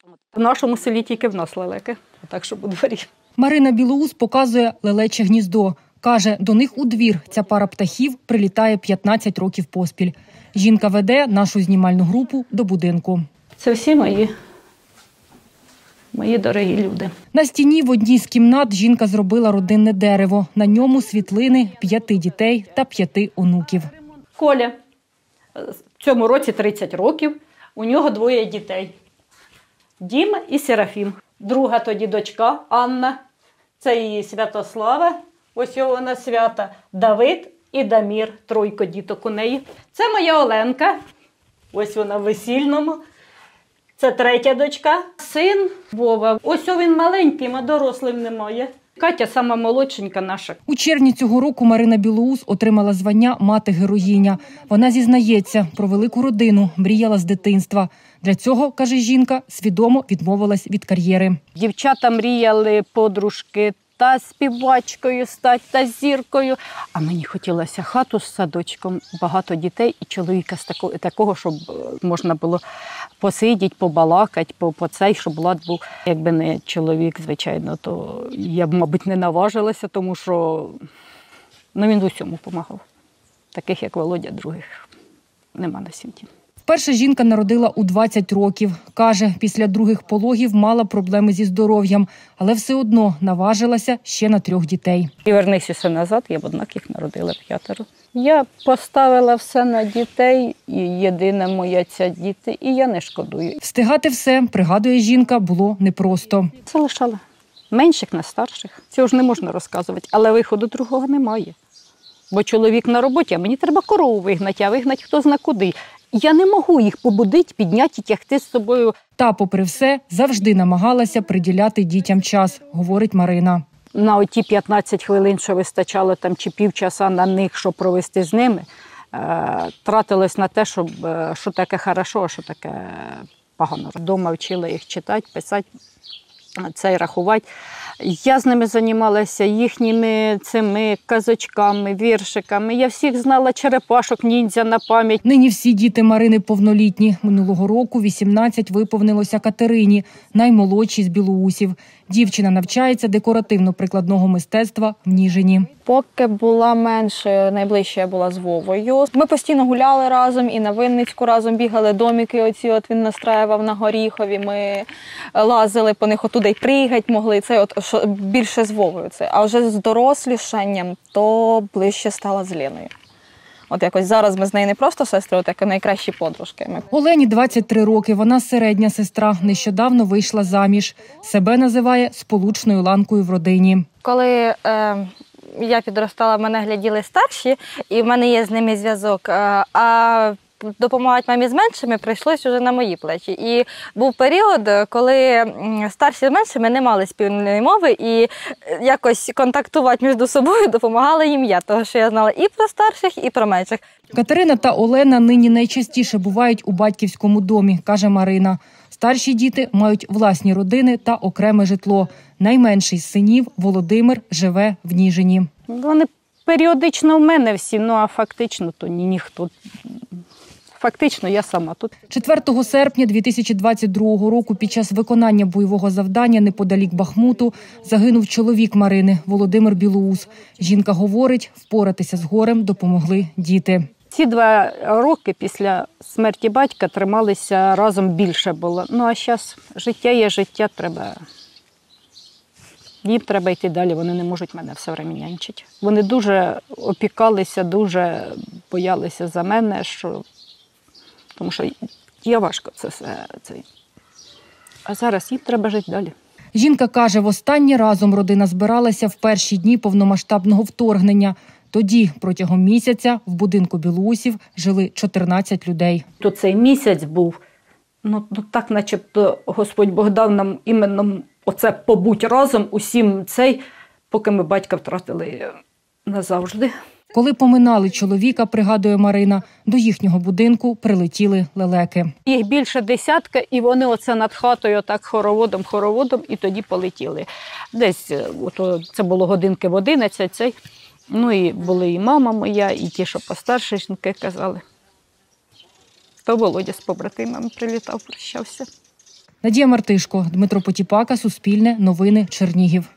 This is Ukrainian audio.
В нашому селі тільки в нас лелеки, так що у дворі. Марина Білоус показує лелече гніздо. Каже, до них у двір ця пара птахів прилітає 15 років поспіль. Жінка веде нашу знімальну групу до будинку. Це всі мої дорогі люди. На стіні в одній з кімнат жінка зробила родинне дерево. На ньому світлини 5 дітей та 5 онуків. Коля, в цьому році 30 років, у нього 2 дітей. Діма і Серафім. Друга тоді дочка Анна, це її Святослава, ось вона свята, Давид і Дамір, 3 діток у неї. Це моя Оленка, ось вона в весільному. Це 3 дочка, син Вова. Ось він маленький, а дорослим немає. Катя сама молодшенька наша. У червні цього року Марина Білоус отримала звання «Мати-героїня». Вона зізнається, про велику родину мріяла з дитинства. Для цього, каже жінка, свідомо відмовилась від кар'єри. Дівчата мріяли подружки та співачкою стати, та зіркою. А мені хотілося хату з садочком, багато дітей і чоловіка такого, щоб можна було посидіти, побалакати, щоб Влад був. Якби не чоловік, звичайно, то я б, мабуть, не наважилася, тому що він в усьому допомагав. Таких, як Володя, других нема на світі. Вперше жінка народила у 20 років. Каже, після других пологів мала проблеми зі здоров'ям, але все одно наважилася ще на 3 дітей. І вернися все назад, я б однак їх народила 5. Я поставила все на дітей, і єдина моя ця діти, і я не шкодую. Встигати все, пригадує жінка, було непросто. Це лишала менших на старших. Цього ж не можна розказувати, але виходу другого немає. Бо чоловік на роботі, а мені треба корову вигнати, а вигнати хто зна куди. Я не можу їх побудити, підняти і тягти з собою. Та, попри все, завжди намагалася приділяти дітям час, говорить Марина. На оті 15 хвилин, що вистачало там, чи півчаса на них, щоб провести з ними, тратилось на те, щоб що таке хорошо, а що таке погано. Дома вчила їх читати, писати, це і рахувати. Я з ними займалася їхніми цими казочками, віршиками. Я всіх знала черепашок, ніндзя на пам'ять. Нині всі діти Марини повнолітні. Минулого року 18 виповнилося Катерині, наймолодшій з Білоусів. Дівчина навчається декоративно-прикладного мистецтва в Ніжині. Поки була менше, найближче я була з Вовою. Ми постійно гуляли разом і на Винницьку разом бігали, домики оці він настраював на Горіхові. Ми лазили по них отуди й пригати могли. Це що більше з Вовою. А вже з дорослішанням то ближче стала з Леною. Якось зараз ми з нею не просто сестри, як найкращі подружки. Олені 23 роки, вона середня сестра, нещодавно вийшла заміж. Себе називає сполучною ланкою в родині. Коли я підростала, мене гляділи старші, і в мене є з ними зв'язок. А допомагати мамі з меншими прийшлось вже на мої плечі. І був період, коли старші з меншими не мали спільної мови, і якось контактувати між собою допомагала їм я, тому що я знала і про старших, і про менших. Катерина та Олена нині найчастіше бувають у батьківському домі, каже Марина. Старші діти мають власні родини та окреме житло. Найменший з синів, Володимир, живе в Ніжині. Вони періодично в мене всі, а фактично то ніхто. Фактично, я сама тут. 4 серпня 2022 року під час виконання бойового завдання неподалік Бахмуту загинув чоловік Марини, Володимир Білоус. Жінка говорить, впоратися з горем допомогли діти. Ці 2 роки після смерті батька трималися разом, більше було. А зараз життя є життя, їм треба йти далі, вони не можуть мене все время нянчити. Вони дуже опікалися, дуже боялися за мене, тому що я важко це все. А зараз їм треба жити далі. Жінка каже, востаннє разом родина збиралася в перші дні повномасштабного вторгнення. Тоді, протягом місяця, в будинку Білоусів жили 14 людей. То цей місяць був, так начебто Господь Бог дав нам іменно оце побуть разом усім поки ми батька втратили назавжди. Коли поминали чоловіка, пригадує Марина, до їхнього будинку прилетіли лелеки. Їх більше 10, і вони оце над хатою так хороводом, і тоді полетіли. Десь, це було годинки в 11, і були і мама моя, і ті, що постарші жінки казали. То Володя з побратимами прилітав, прощався. Надія Мартишко, Дмитро Потіпака, Суспільне, Новини, Чернігів.